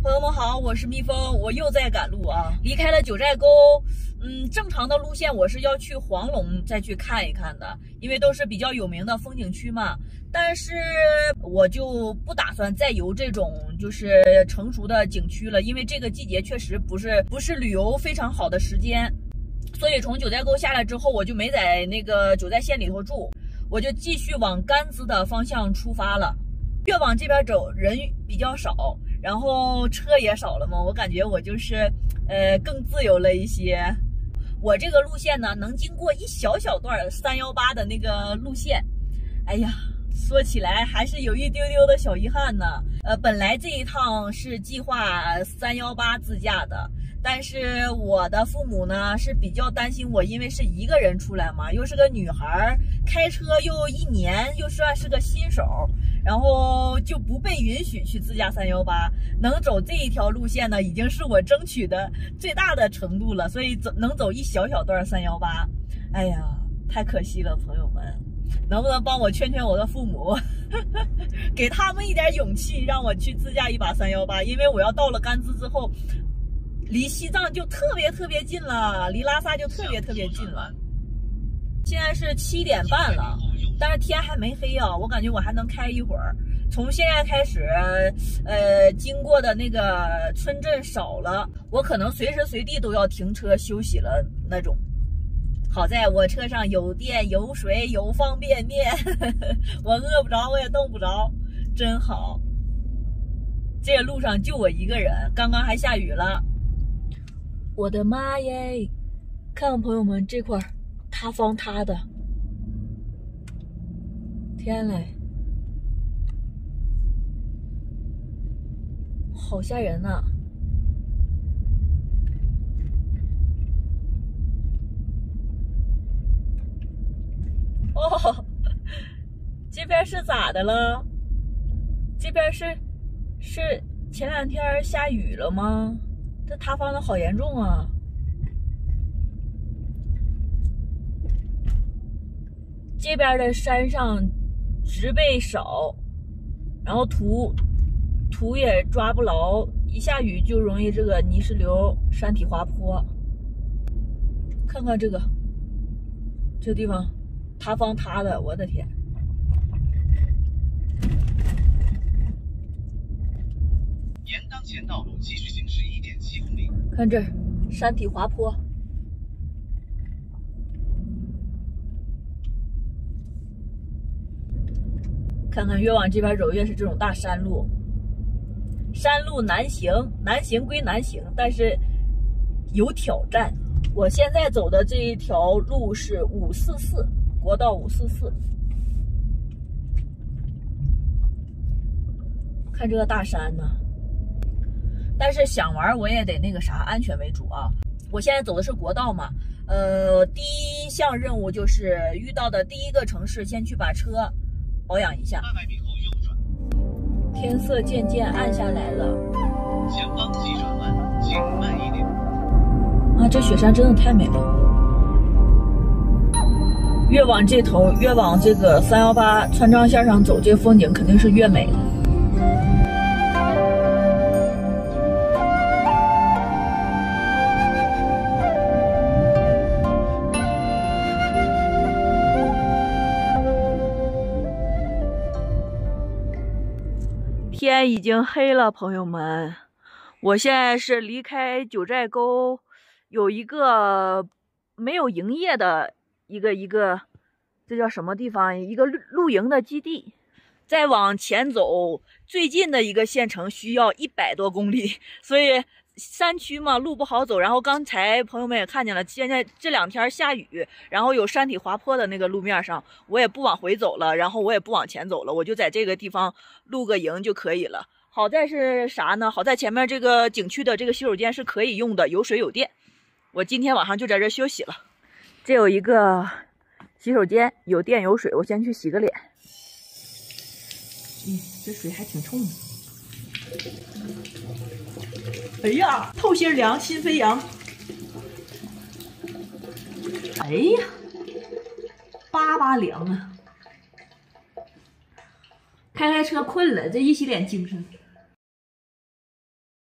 朋友们好，我是蜜蜂，我又在赶路啊，离开了九寨沟。正常的路线我是要去黄龙再去看一看的，因为都是比较有名的风景区嘛。但是我就不打算再游这种就是成熟的景区了，因为这个季节确实不是旅游非常好的时间。所以从九寨沟下来之后，我就没在那个九寨县里头住，我就继续往甘孜的方向出发了。越往这边走，人比较少，然后车也少了嘛，我感觉我就是更自由了一些。我这个路线呢，能经过一小段318的那个路线，哎呀，说起来还是有一丢丢的小遗憾呢。本来这一趟是计划318自驾的，但是我的父母呢是比较担心我，因为是一个人出来嘛，又是个女孩，开车又1年，又算是个新手，然后就不被允许去自驾318。能走这一条路线呢，已经是我争取的最大的程度了，所以能走一小段318。哎呀，太可惜了，朋友们，能不能帮我劝劝我的父母，给他们一点勇气，让我去自驾一把318？因为我要到了甘孜之后，离西藏就特别近了，离拉萨就特别近了。现在是7点半了，但是天还没黑啊，我感觉我还能开一会儿。从现在开始，经过的那个村镇少了，我可能随时随地都要停车休息了那种。好在我车上有电有水有方便面，我饿不着我也冻不着，真好。这个路上就我一个人，刚刚还下雨了。我的妈耶！看看朋友们，这块塌方塌的，天嘞，好吓人呐！哦，这边是咋的了？这边是前2天下雨了吗？这塌方的好严重啊！这边的山上植被少，然后土也抓不牢，一下雨就容易这个泥石流、山体滑坡。看看这地方塌方塌的，我的天！ 沿当前道路继续行驶1.7公里。 看这儿，山体滑坡。看看越往这边走，越是这种大山路。山路难行，难行归难行，但是有挑战。我现在走的这一条路是544，国道544。看这个大山呢。但是想玩我也得那个啥，安全为主啊。我现在走的是国道嘛，第一项任务就是遇到的第一个城市，先去把车保养一下。 800米后右转。 天色渐渐暗下来了， 前方急转弯，请慢一点。 啊，这雪山真的太美了。越往这头，越往这个318川藏线上走，这个风景肯定是越美的。天已经黑了，朋友们，我现在是离开九寨沟，有一个没有营业的一个，这叫什么地方？一个露营的基地。再往前走，最近的一个县城需要100多公里，所以山区嘛，路不好走。然后刚才朋友们也看见了，现在这2天下雨，然后有山体滑坡的那个路面上，我也不往回走了，然后我也不往前走了，我就在这个地方露个营就可以了。好在是啥呢？好在前面这个景区的这个洗手间是可以用的，有水有电。我今天晚上就在这休息了。这有一个洗手间，有电有水，我先去洗个脸。这水还挺冲的。哎呀，透心凉，心飞扬。哎呀，巴巴凉啊！开车困了，这一洗脸精神。